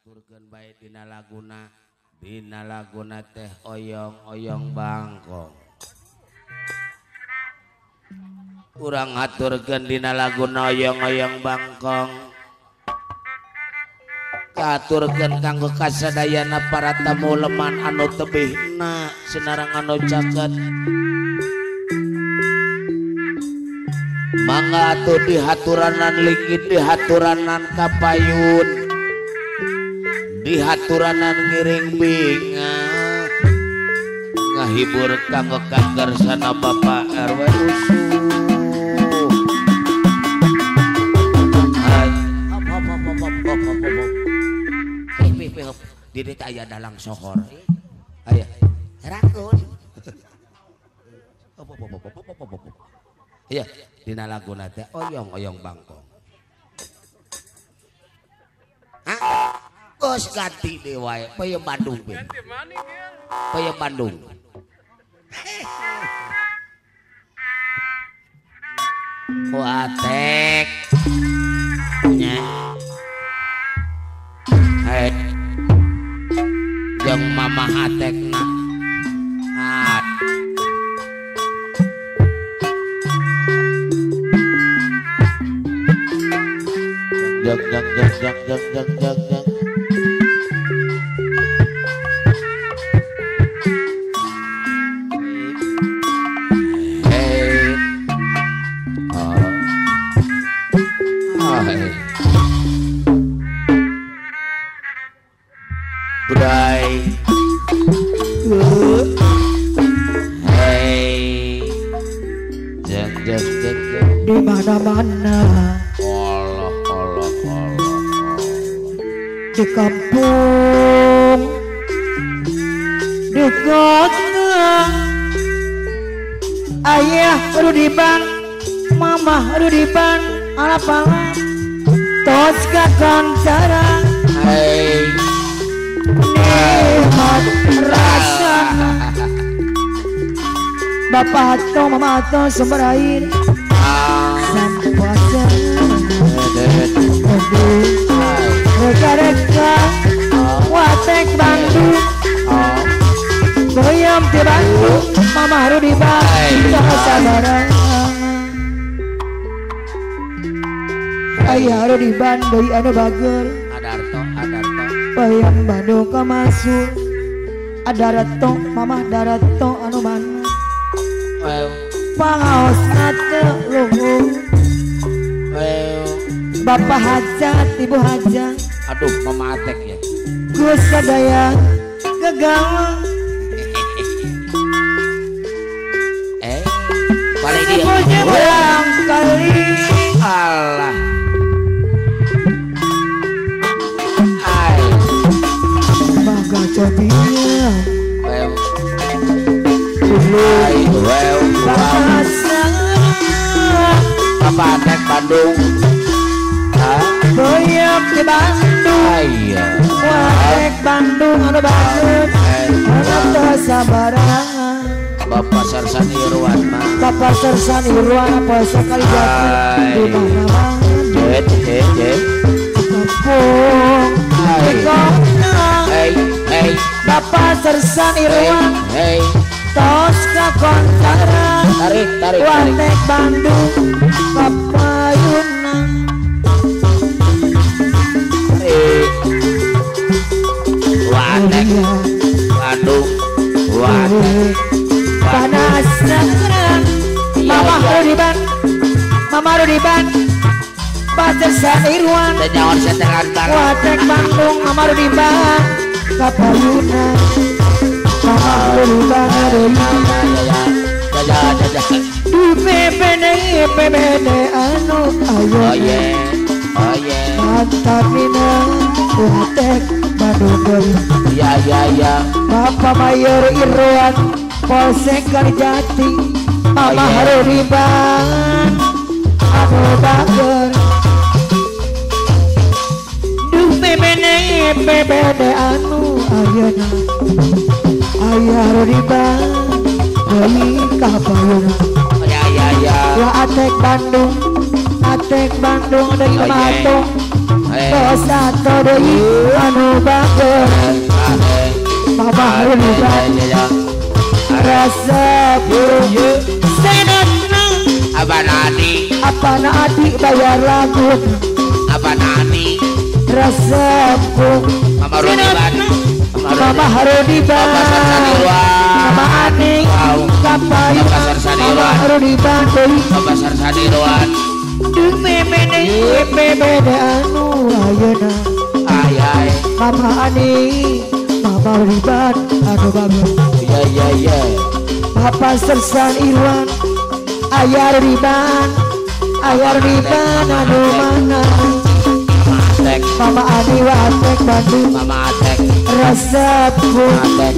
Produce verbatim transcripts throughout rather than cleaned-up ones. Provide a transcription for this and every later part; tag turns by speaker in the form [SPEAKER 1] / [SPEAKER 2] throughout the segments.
[SPEAKER 1] ngaturkeun bae dina laguna dina laguna teh oyong-oyong bangkong. Urang ngaturkeun dina laguna oyong-oyong bangkong. Katurkeun kanggo kasadayana para tamu leman anu tebihna sinareng anu caket. Mangga atuh dihaturanan lingit dihaturanan kapayun dihaturanan ngiring binga ngahibur kanggo kagarsana Bapak R W Usuh. Hai hop hop hop hop hop hop hop hop eh pih pih hop diri teh aya dalang sohor aya rakun hop hop hop hop hop hop hop iya dina laguna teh oyong-oyong bangkong. Hah? Kos ganti deh wae, peuyeum Bandung be. Peuyeum Bandung. Watek. Nya. Hai. Jeung mamah atekna. Hat. Jang jang jang jang jang jang jang jang. Hey. Oh. Oh, hey. Bray. Uh. Hey. Jang jang jang jang.
[SPEAKER 2] Di mana-mana. Di kampung di kota ayah aduh di bang mama aduh di bang alap-alap tos kakancara
[SPEAKER 1] hey
[SPEAKER 2] nikmat rasa bapak atau mama atau sumber air sampai puasa reka-reka watek Bandung goyam di Bandung mama haru di Bandung sabaran ayah haru di Bandung anu bager
[SPEAKER 1] adarto adarto
[SPEAKER 2] goyam Bandung kamasuk adareto mama dareto anu mana
[SPEAKER 1] well
[SPEAKER 2] pangaos nate luhur
[SPEAKER 1] well
[SPEAKER 2] bapak hajat ibu hajat
[SPEAKER 1] aduh mama atek ya
[SPEAKER 2] Gus sadaya gagawa
[SPEAKER 1] eh balik dia
[SPEAKER 2] semuanya barangkali
[SPEAKER 1] Allah ay
[SPEAKER 2] baga cobinya
[SPEAKER 1] well
[SPEAKER 2] dulu
[SPEAKER 1] ay well
[SPEAKER 2] bahasa
[SPEAKER 1] Bapak atek Bandung
[SPEAKER 2] goyam di Bandung
[SPEAKER 1] ayo
[SPEAKER 2] watek Bandung anu Bandung anu sabarangan
[SPEAKER 1] Bapak Sarsan Irwan mah
[SPEAKER 2] Bapak Sarsan Irwan apa sekali jatuh di mana-mana
[SPEAKER 1] jet jet jet
[SPEAKER 2] kampung di kota
[SPEAKER 1] hey hey
[SPEAKER 2] Bapak Sarsan Irwan
[SPEAKER 1] hey
[SPEAKER 2] tos kakontaran
[SPEAKER 1] tarik tarik tarik
[SPEAKER 2] watek Bandung kapayunan
[SPEAKER 1] watek Bandung watek
[SPEAKER 2] panas sekarang mama Rudiban mama Rudiban Pasar Irwan
[SPEAKER 1] nyawan seteran barang
[SPEAKER 2] watek Bandung mama Rudiban kapayunan mama Rudiban
[SPEAKER 1] jaja jaja
[SPEAKER 2] di P P D P B D anu ayo
[SPEAKER 1] oh yeah oh yeah
[SPEAKER 2] mantapina watek Bandung
[SPEAKER 1] ya ya ya
[SPEAKER 2] Bapak Mayor Irwan Polsek Kalijati Mama
[SPEAKER 1] oh, yeah.
[SPEAKER 2] Harudiban anu bager duh P B D P B D anu ayeuna aya Harudiban deui kapayunan
[SPEAKER 1] ya ya ya
[SPEAKER 2] wa atek Bandung atek Bandung deui
[SPEAKER 1] oh, yeah.
[SPEAKER 2] matung dosa todoi anu bager mama rudiban rasa buyu senana
[SPEAKER 1] apa nani
[SPEAKER 2] apa nadi bayar lagu
[SPEAKER 1] apa nani
[SPEAKER 2] rasa buyu
[SPEAKER 1] mama rudiban
[SPEAKER 2] mama rudiban mama ani kapayu mama rudiban
[SPEAKER 1] mama sarsadiruan
[SPEAKER 2] Dumemene bebede anu ayeuna
[SPEAKER 1] ayai
[SPEAKER 2] mama ani mama ribat anu bagus
[SPEAKER 1] ya ya ya
[SPEAKER 2] papa sersan irwan ayar riban ayar riban anu mana
[SPEAKER 1] tek
[SPEAKER 2] mama ani watek Bandung
[SPEAKER 1] mama tek
[SPEAKER 2] resep
[SPEAKER 1] tek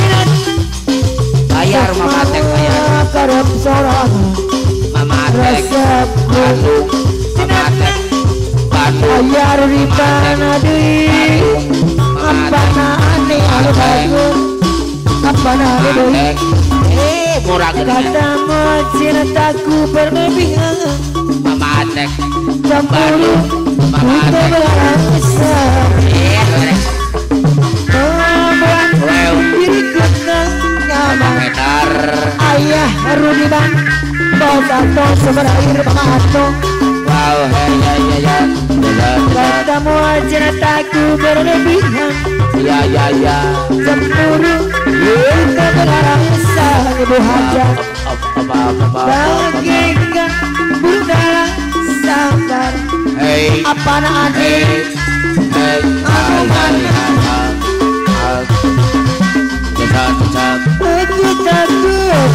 [SPEAKER 1] bayar mama tek bayar
[SPEAKER 2] karep sorangan
[SPEAKER 1] mama tek
[SPEAKER 2] resep
[SPEAKER 1] Bandung mama tek Bandung
[SPEAKER 2] ayar riban adeui apana ane anu bagus apana ane deui
[SPEAKER 1] eh murah gede
[SPEAKER 2] kata mah cintaku berlebihan
[SPEAKER 1] mama tek
[SPEAKER 2] campur
[SPEAKER 1] mama
[SPEAKER 2] untuk
[SPEAKER 1] tek
[SPEAKER 2] berasa
[SPEAKER 1] eh
[SPEAKER 2] membuat diriku tenang nyaman
[SPEAKER 1] Medar
[SPEAKER 2] ayah rudiban bos atau sumber air mamato
[SPEAKER 1] wow hey ya ya ya
[SPEAKER 2] kata mah cintaku berlebihan
[SPEAKER 1] ya ya ya
[SPEAKER 2] cemburu untuk berasa ibu hajat
[SPEAKER 1] apa apa
[SPEAKER 2] bagaikan budala sabar
[SPEAKER 1] hey
[SPEAKER 2] apa na ade
[SPEAKER 1] hey
[SPEAKER 2] aku mana
[SPEAKER 1] jatuh jatuh
[SPEAKER 2] aku takut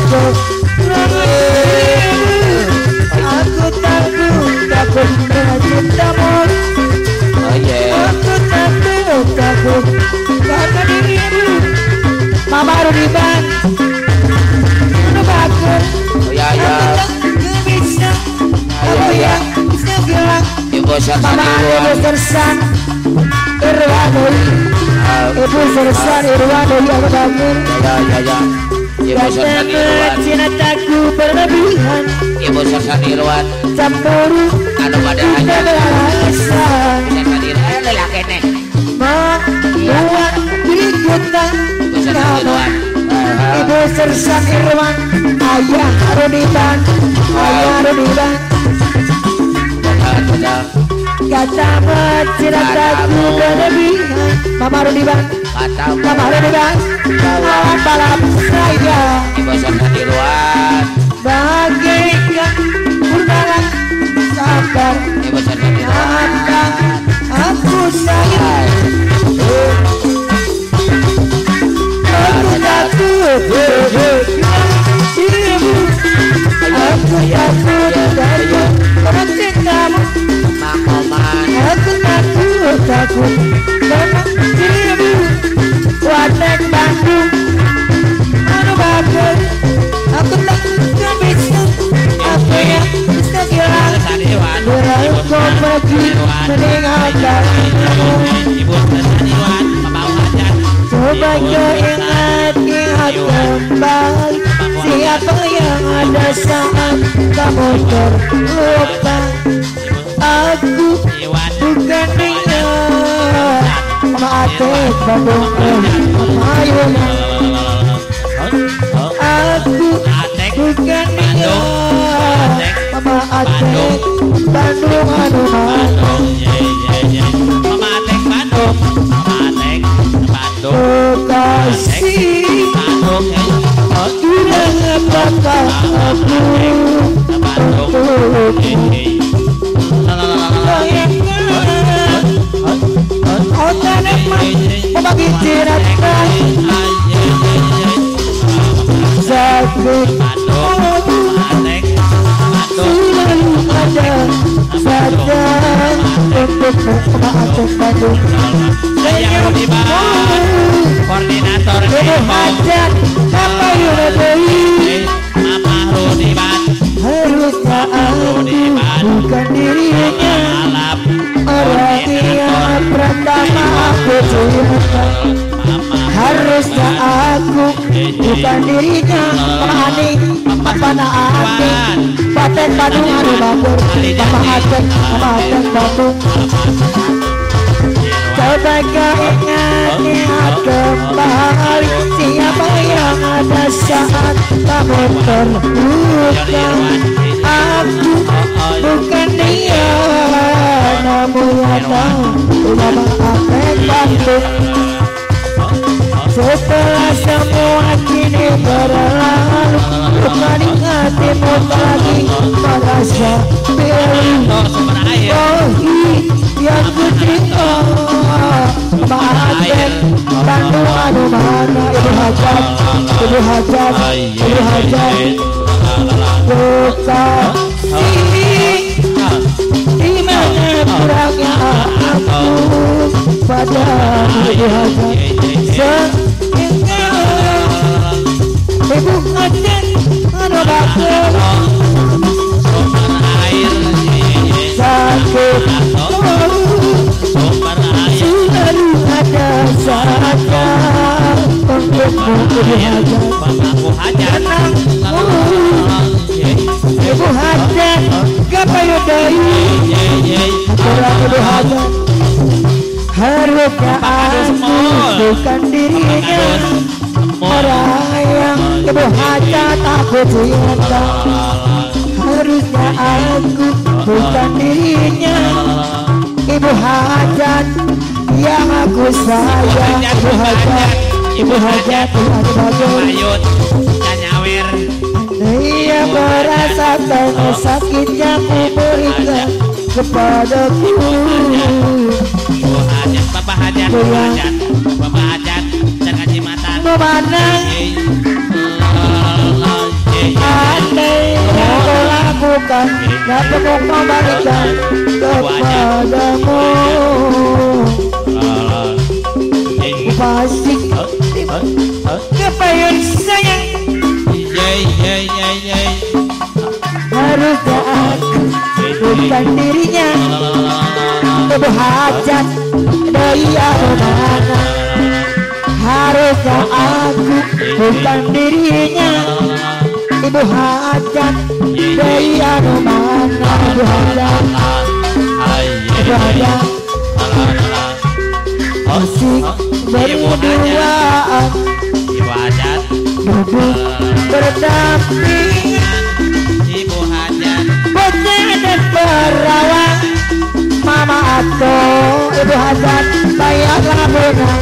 [SPEAKER 2] aku takut takut dengan cintamu
[SPEAKER 1] oh yeah
[SPEAKER 2] aku takut takut karena dirimu mama rudiban anu bagus
[SPEAKER 1] oh ya ya
[SPEAKER 2] aku bisa aku ya bisa bilang
[SPEAKER 1] ibu
[SPEAKER 2] mama ibu
[SPEAKER 1] sarsadiruan
[SPEAKER 2] sersan irwanoi ibu sersan irwanoi anu bagus
[SPEAKER 1] ya ya ya ibu
[SPEAKER 2] kata
[SPEAKER 1] sarsadiruan
[SPEAKER 2] cintaku berlebihan
[SPEAKER 1] ibu sarsadiruan
[SPEAKER 2] campuru
[SPEAKER 1] anu pada hanya
[SPEAKER 2] berasa
[SPEAKER 1] sarsadiruan lelaki nih
[SPEAKER 2] membuat diriku tenang
[SPEAKER 1] ibu sarsadiruan
[SPEAKER 2] ibu sersan irwan ayah rudiban ayah rudiban kata cintaku berlebihan mama rudiban
[SPEAKER 1] kata
[SPEAKER 2] mama rudiban lawan balap saya
[SPEAKER 1] ibu sarsadiruan
[SPEAKER 2] bagaikan budala sabar
[SPEAKER 1] ibu sarsadiruan
[SPEAKER 2] apa aku sayang aku takut dirimu aku takut dari karena cintamu
[SPEAKER 1] mang oman
[SPEAKER 2] aku takut takut karena dirimu watek Bandung anu bagus aku tak bisa aku yang bisa bilang berlalu kau pergi meninggalkan
[SPEAKER 1] ibu sarsadiruan papa hajat
[SPEAKER 2] coba kau ingat ingat kembali siapa yang ada saat kamu terluka aku bukan dia Matek Bandung Ayuna aku bukan dia Mama Atek Bandung anu kasih bilang apakah aku membagi cerita sakit selalu ada saja untuk memaafkan Bandung
[SPEAKER 1] koordinator
[SPEAKER 2] ibu hajat apa yang lebih
[SPEAKER 1] mama rudiban
[SPEAKER 2] harusnya aku bukan dirinya orang yang pertama aku cinta harusnya aku bukan dirinya Mama Apa na ate Paten Bandung anu bakur Mama Aten Mama Aten Bandung sampai keingat kembali siapa yang ada saat kamu terluka. Aku bukan dia, namun yang tahu lama apa bantu. Setelah semua kini berlalu, bukan di hatimu lagi merasa pilu. Oh yang ku terima maafkan bantu anu mana ibu hajat, ibu hajat, ibu hajat. Bukan di mana kurangnya aku pada ibu hajat. Sehingga ibu hajat anu bagus sakit selalu ada saja untukmu ibu hajat. Ibu hajat kapayudai kurang ibu hajat. Harusnya aku bukan dirinya orang yang ibu hajat aku cinta. Harusnya aku bukan dirinya ibu hajat yang aku sayang. Ibu hajat, ibu hajat Tuhan bagus. Dia merasakan sakit yang ku berikan kepadaku.
[SPEAKER 3] Ibu hajat, bapak hajat, bapak hajat, bapak hajat, jangan jimatan.
[SPEAKER 2] Memandang andai yang kau lakukan, dapat kau kembalikan kepadamu. Pasti kepayun sayang. Harusnya aku bukan dirinya ibu hajat dari mana. Harusnya aku bukan dirinya ibu hajat dari mana. Ibu hajat, ibu hajat musik berduaan,
[SPEAKER 3] ibu hajat
[SPEAKER 2] duduk berdampingan,
[SPEAKER 3] ibu hajat
[SPEAKER 2] bocah dan perawan. Mama atau ibu hajat bayarlah bunga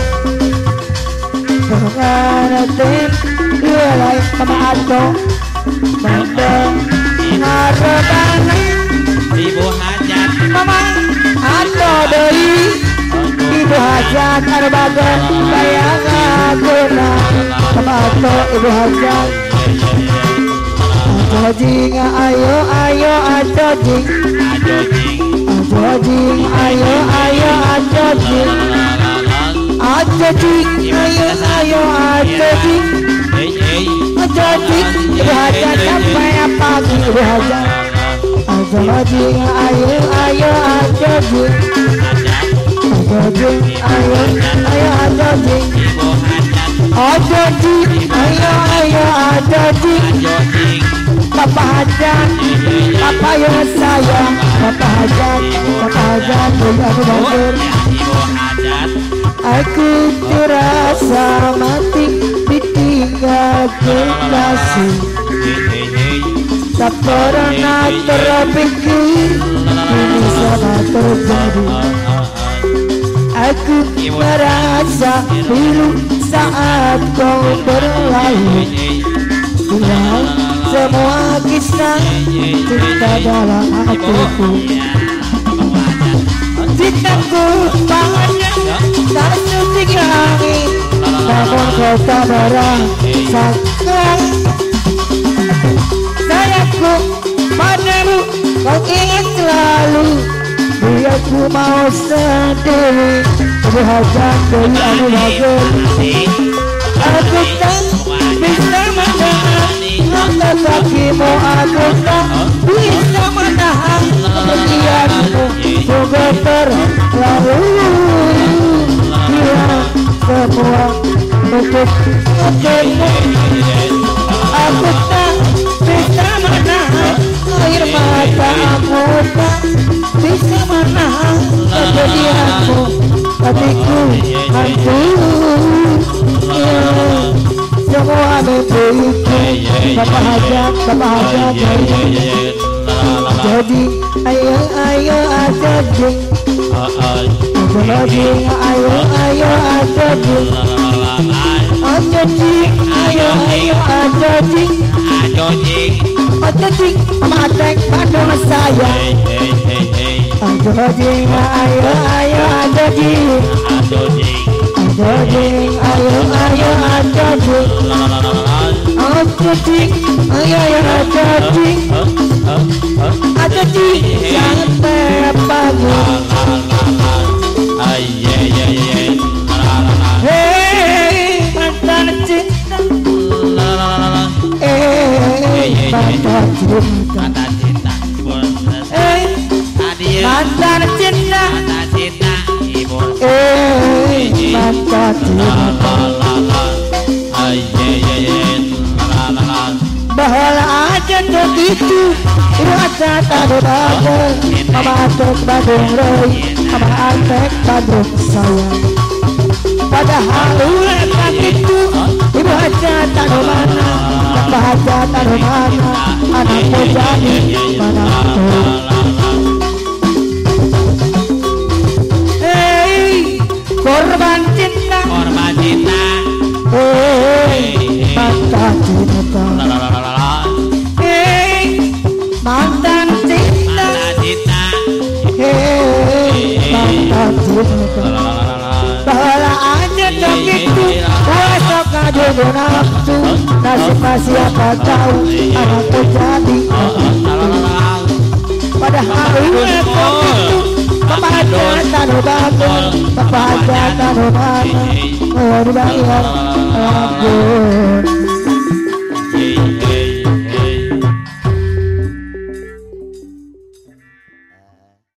[SPEAKER 2] pengantin wilayah. Mama atau mandang harapan
[SPEAKER 3] ibu hajat
[SPEAKER 2] mama atau dari ibu hajat arbaga bayarlah bunga. Mama atau ibu hajat ajojing ayo ayo ajojing ajojing ayo ayo ajojing ajojing ayo ayo ajojing ajojing ibu hajat sampai pagi ibu hajat ajojing ayo ayo ajojing ajojing ayo ayo ajojing ajojing ayo ayo ajojing. Papa hajat, papa yang sayang, papa hajat, papa hajat, aku bangun. Aku terasa mati ditinggal kekasih. Tak pernah terpikir ini sama terjadi. Aku merasa pilu saat kau berlalu. Hilang semua kisah cinta dalam hatiku. Cintaku banyak tak setinggi langit, namun kau tak merasakan. Sayangku padamu kau ingat selalu. Biar ku mau sendiri. Ibu hajat dari anu bagus. Aku tak bisa menahan rasa kakimu. Aku tak bisa menahan kemudianmu. Juga terlalu hilang semua untuk untukmu. Aku tak bisa menahan air matamu. Tak bisa menahan kesedihanmu. hatiku hancur. Semua mimpiku Bapak hajat, Bapak hajat jadi ayo ayo aja jing ayo jing ayo ayo aja jing aja jing ayo ayo aja jing aja jing matek padang saya aja jing ayo ayo aja jing aja jing ayo ayo aja jing aja jing ayo ayo aja jing aja jing sampai pagi. Hei mantan cinta, eh mantan cinta,
[SPEAKER 3] Mantan cinta, ibu
[SPEAKER 2] eh
[SPEAKER 3] hadir.
[SPEAKER 2] mantan cinta,
[SPEAKER 3] Mantan cinta, ibu.
[SPEAKER 2] eh mantan cinta. Bahala aja begitu, rasa tak ada. Mama Atek Badung Roy, Mama Atek Badung sayang. Padahal ulekan itu, ibu aja tak ada mana, bapak aja tak ada mana, anakku jadi mana tuh. Hei, korban cinta,
[SPEAKER 3] Korban cinta.
[SPEAKER 2] hei, mantan cinta. Hei, mantan cinta,
[SPEAKER 3] Mantan cinta.
[SPEAKER 2] hei, mantan cinta. Bahala aja begitu, besok ngadu nafsu, nasib masih apa tahu, anakku jadi. Padahal ulekan itu, bapak aja tak ada bangun, bapak aja tak ada mana, mau dibayar ampun.